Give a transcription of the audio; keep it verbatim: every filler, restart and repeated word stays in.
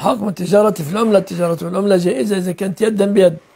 حكم التجارة في العملة، التجارة في العملة جائزة إذا كانت يدا بيد.